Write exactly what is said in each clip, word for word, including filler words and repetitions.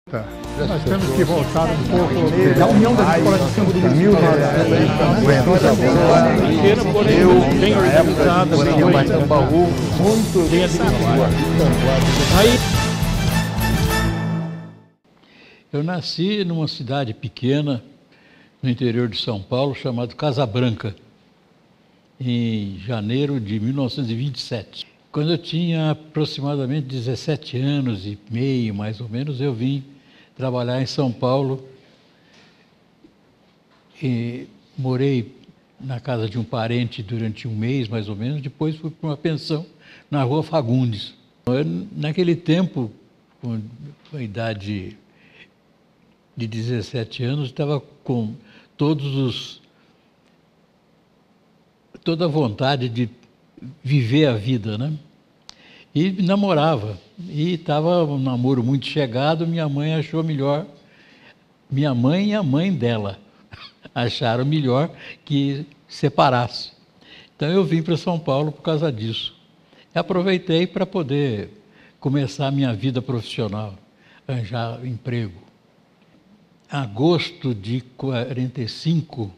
Nós temos que voltar um pouco da União das Escolas de Samba do mil novecentos pequena, porém bem organizada, muito bem administrada. Aí, eu nasci numa cidade pequena, no interior de São Paulo, chamada Casa Branca, em janeiro de mil novecentos e vinte e sete. Quando eu tinha aproximadamente dezessete anos e meio, mais ou menos, eu vim trabalhar em São Paulo e morei na casa de um parente durante um mês, mais ou menos. Depois fui para uma pensão na Rua Fagundes. Eu, naquele tempo, com a idade de dezessete anos, estava com todos os toda a vontade de viver a vida, né? E namorava. E estava um namoro muito chegado, minha mãe achou melhor, minha mãe e a mãe dela acharam melhor que separasse. Então eu vim para São Paulo por causa disso. E aproveitei para poder começar a minha vida profissional, arranjar emprego. Em agosto de quarenta e cinco,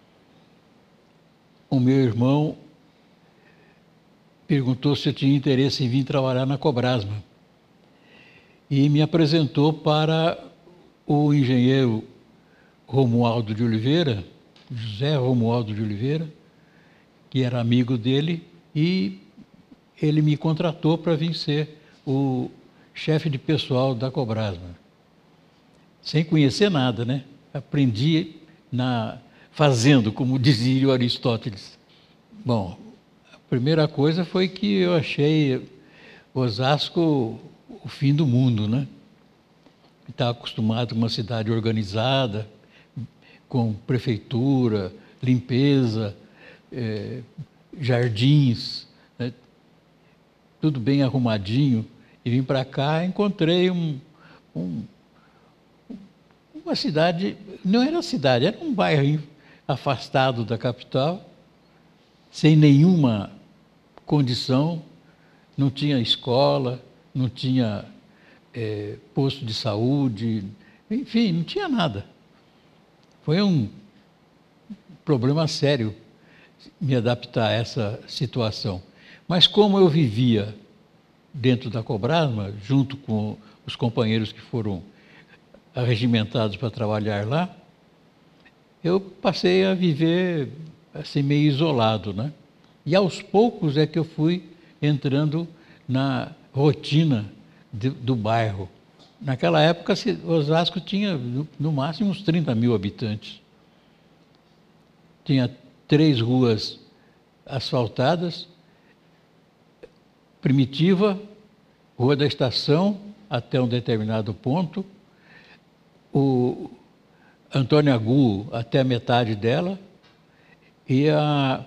o meu irmão perguntou se eu tinha interesse em vir trabalhar na Cobrasma e me apresentou para o engenheiro Romualdo de Oliveira, José Romualdo de Oliveira, que era amigo dele, e ele me contratou para vir ser o chefe de pessoal da Cobrasma. Sem conhecer nada, né? Aprendi na fazendo, como dizia o Aristóteles. Bom, a primeira coisa foi que eu achei Osasco o fim do mundo, né? Estava acostumado com uma cidade organizada, com prefeitura, limpeza, eh, jardins, né? Tudo bem arrumadinho. E vim para cá e encontrei um, um, uma cidade, não era cidade, era um bairro afastado da capital, sem nenhuma condição, não tinha escola, não tinha é, posto de saúde, enfim, não tinha nada. Foi um problema sério me adaptar a essa situação. Mas como eu vivia dentro da Cobrasma, junto com os companheiros que foram arregimentados para trabalhar lá, eu passei a viver assim meio isolado, né? E aos poucos é que eu fui entrando na rotina de, do bairro. Naquela época, Osasco tinha no máximo uns trinta mil habitantes. Tinha três ruas asfaltadas, Primitiva, Rua da Estação, até um determinado ponto, o Antônio Agu até a metade dela, e a,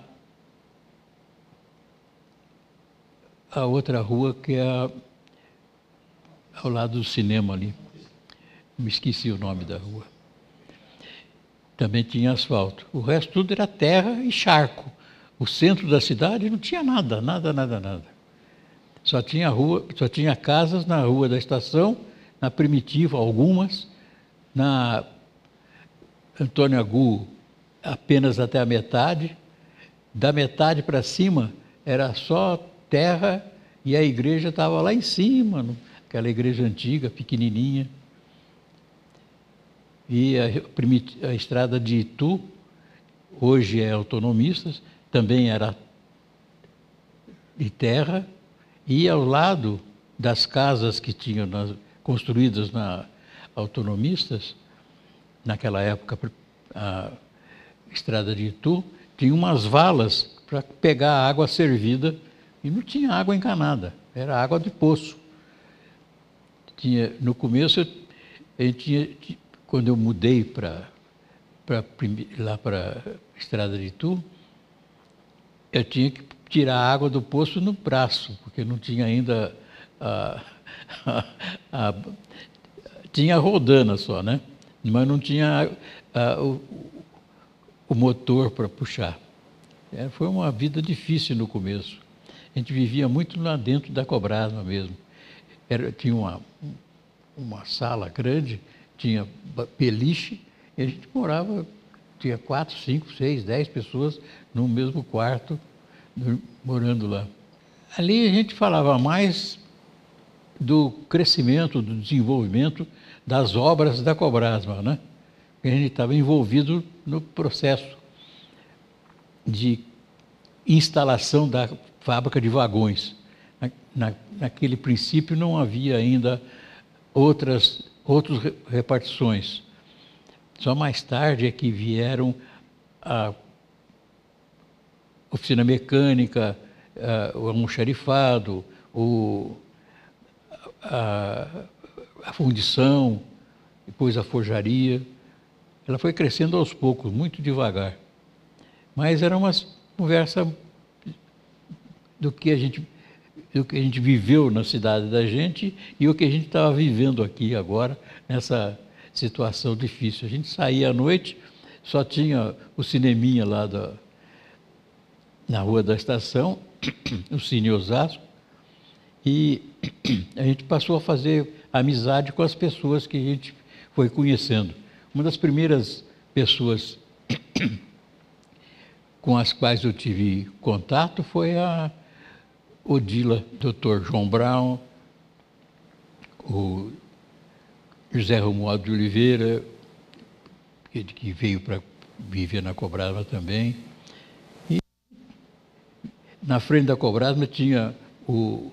a outra rua que é a, ao lado do cinema ali. Me esqueci o nome da rua. Também tinha asfalto. O resto tudo era terra e charco. O centro da cidade não tinha nada, nada, nada, nada. Só tinha rua, só tinha casas na Rua da Estação, na Primitiva algumas, na Antônio Agu apenas até a metade. Da metade para cima era só terra e a igreja estava lá em cima, aquela igreja antiga, pequenininha. E a, a estrada de Itu, hoje é Autonomistas, também era de terra, e ao lado das casas que tinham nas, construídas na Autonomistas, naquela época a estrada de Itu, tinha umas valas para pegar a água servida, e não tinha água encanada, era água de poço. Tinha, no começo, eu, eu tinha, quando eu mudei para lá para a estrada de Itu, eu tinha que tirar a água do poço no braço, porque não tinha ainda a, a, a, tinha a rodana só, né? Mas não tinha a, o, o motor para puxar. É, foi uma vida difícil no começo. A gente vivia muito lá dentro da Cobrasma mesmo. Era, tinha uma, uma sala grande, tinha beliche, e a gente morava, tinha quatro, cinco, seis, dez pessoas no mesmo quarto, morando lá. Ali a gente falava mais do crescimento, do desenvolvimento das obras da Cobrasma, né? A gente estava envolvido no processo de instalação da fábrica de vagões. Na, na, naquele princípio não havia ainda outras, outras repartições. Só mais tarde é que vieram a oficina mecânica, a, o almoxarifado, o, a, a fundição, depois a forjaria. Ela foi crescendo aos poucos, muito devagar. Mas era uma conversa do que a gente, do que a gente viveu na cidade da gente e o que a gente estava vivendo aqui agora, nessa situação difícil. A gente saía à noite, só tinha o cineminha lá da, na Rua da Estação, o Cine Osasco, e a gente passou a fazer amizade com as pessoas que a gente foi conhecendo. Uma das primeiras pessoas com as quais eu tive contato foi a Odila, doutor João Brown, o José Romualdo de Oliveira, que, que veio para viver na Cobrasma também. E na frente da Cobrasma tinha o,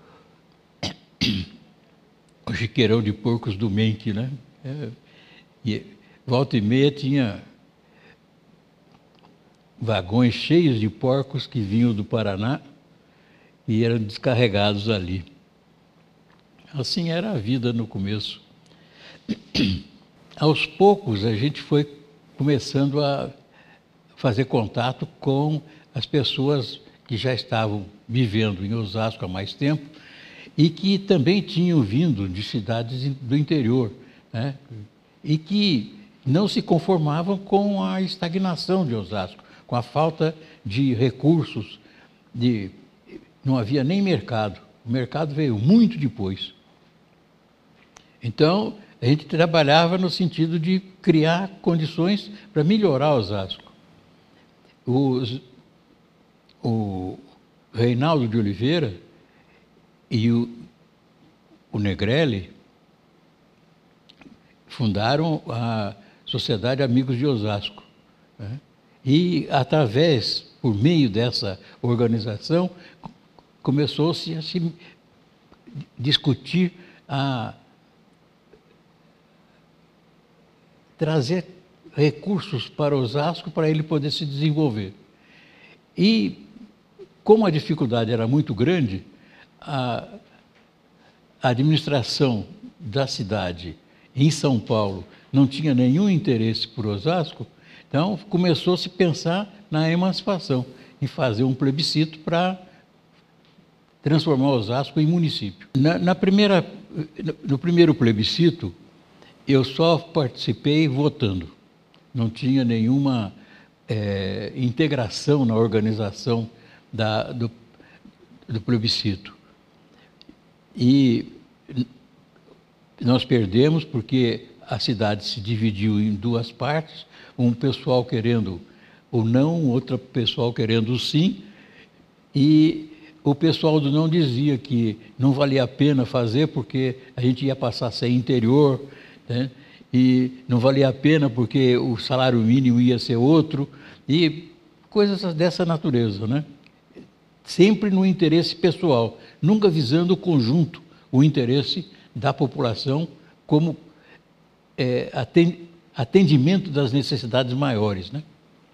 o chiqueirão de porcos do Menck, né? É, e volta e meia tinha vagões cheios de porcos que vinham do Paraná e eram descarregados ali. Assim era a vida no começo. Aos poucos a gente foi começando a fazer contato com as pessoas que já estavam vivendo em Osasco há mais tempo e que também tinham vindo de cidades do interior, né? E que não se conformavam com a estagnação de Osasco, com a falta de recursos, de, não havia nem mercado. O mercado veio muito depois. Então, a gente trabalhava no sentido de criar condições para melhorar Osasco. Os, o Reinaldo de Oliveira e o, o Negrelli fundaram a Sociedade Amigos de Osasco, né? E, através, por meio dessa organização, começou-se a se discutir, a trazer recursos para Osasco para ele poder se desenvolver. E, como a dificuldade era muito grande, a administração da cidade em São Paulo não tinha nenhum interesse por Osasco, então começou a se pensar na emancipação, em fazer um plebiscito para transformar Osasco em município. Na, na primeira, no primeiro plebiscito, eu só participei votando, não tinha nenhuma é, integração na organização da, do, do plebiscito. E nós perdemos porque a cidade se dividiu em duas partes, um pessoal querendo o não, outro pessoal querendo o sim, e o pessoal do não dizia que não valia a pena fazer porque a gente ia passar a ser interior, né? E não valia a pena porque o salário mínimo ia ser outro, e coisas dessa natureza, né? Sempre no interesse pessoal, nunca visando o conjunto, o interesse da população como é, atendimento das necessidades maiores, né?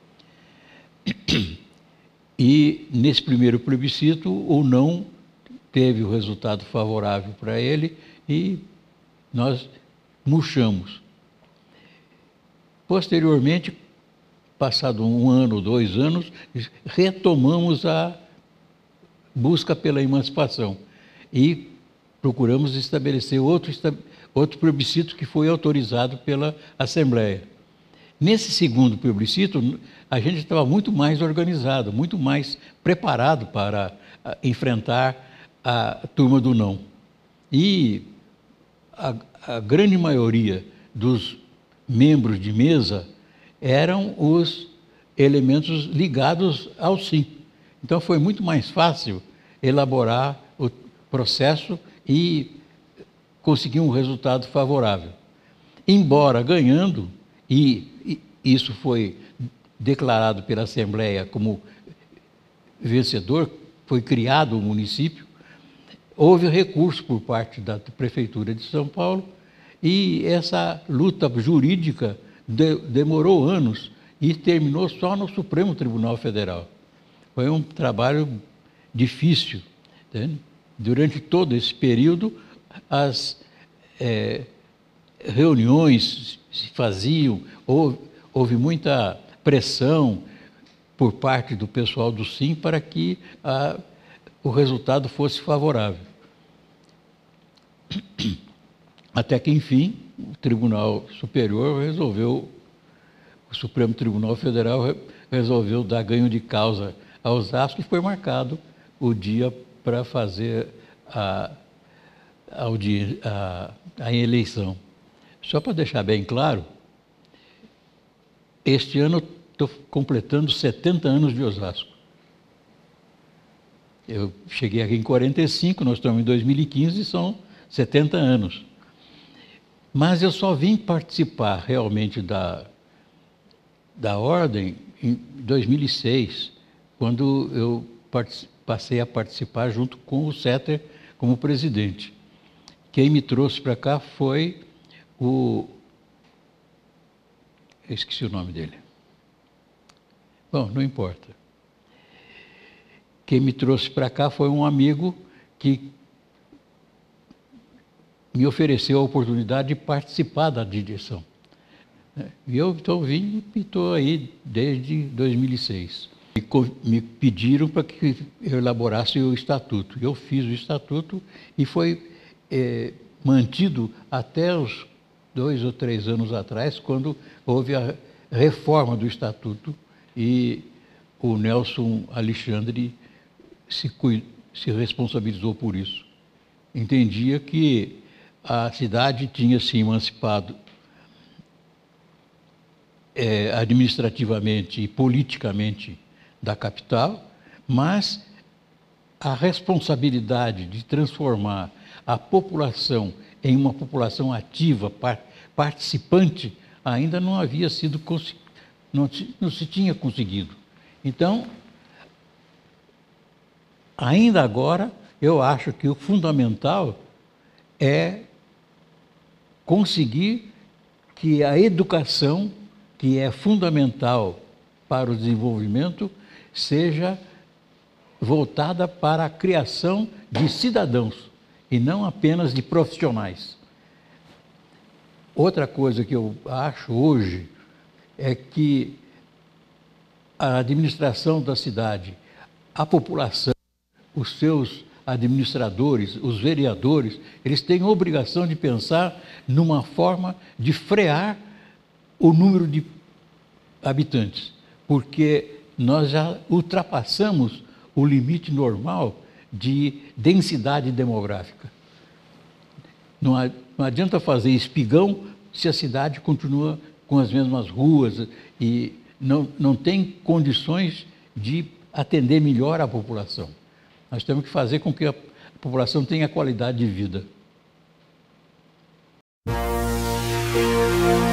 E nesse primeiro plebiscito, o não teve o resultado favorável para ele e nós murchamos. Posteriormente, passado um ano, dois anos, retomamos a busca pela emancipação e procuramos estabelecer outro, outro plebiscito que foi autorizado pela Assembleia. Nesse segundo plebiscito, a gente estava muito mais organizado, muito mais preparado para enfrentar a turma do não. E a, a grande maioria dos membros de mesa eram os elementos ligados ao sim. Então foi muito mais fácil elaborar o processo e conseguir um resultado favorável. Embora ganhando, e, e isso foi declarado pela Assembleia como vencedor, foi criado o município, houve recurso por parte da Prefeitura de São Paulo e essa luta jurídica de, demorou anos e terminou só no Supremo Tribunal Federal. Foi um trabalho difícil, entende? Durante todo esse período, as é, reuniões se faziam, houve, houve muita pressão por parte do pessoal do Sim para que a, o resultado fosse favorável. Até que, enfim, o Tribunal Superior resolveu, o Supremo Tribunal Federal resolveu dar ganho de causa a Osasco e foi marcado o dia para fazer a, a, a, a eleição. Só para deixar bem claro, este ano estou completando setenta anos de Osasco. Eu cheguei aqui em quarenta e cinco, nós estamos em dois mil e quinze, são setenta anos. Mas eu só vim participar realmente da, da ordem em dois mil e seis, quando eu passei a participar junto com o Setter como presidente. Quem me trouxe para cá foi o... Eu esqueci o nome dele. Bom, não importa. Quem me trouxe para cá foi um amigo que me ofereceu a oportunidade de participar da direção. E eu então vim e estou aí desde dois mil e seis. Me pediram para que eu elaborasse o estatuto. Eu fiz o estatuto e foi é, mantido até os dois ou três anos atrás, quando houve a reforma do estatuto e o Nelson Alexandre se, se responsabilizou por isso. Entendia que a cidade tinha se emancipado é, administrativamente e politicamente da capital, mas a responsabilidade de transformar a população em uma população ativa, participante, ainda não havia sido, não, não se tinha conseguido. Então, ainda agora, eu acho que o fundamental é conseguir que a educação, que é fundamental para o desenvolvimento, seja voltada para a criação de cidadãos e não apenas de profissionais. Outra coisa que eu acho hoje é que a administração da cidade, a população, os seus administradores, os vereadores, eles têm a obrigação de pensar numa forma de frear o número de habitantes, porque nós já ultrapassamos o limite normal de densidade demográfica. Não, não adianta fazer espigão se a cidade continua com as mesmas ruas e não, não tem condições de atender melhor a população. Nós temos que fazer com que a população tenha qualidade de vida.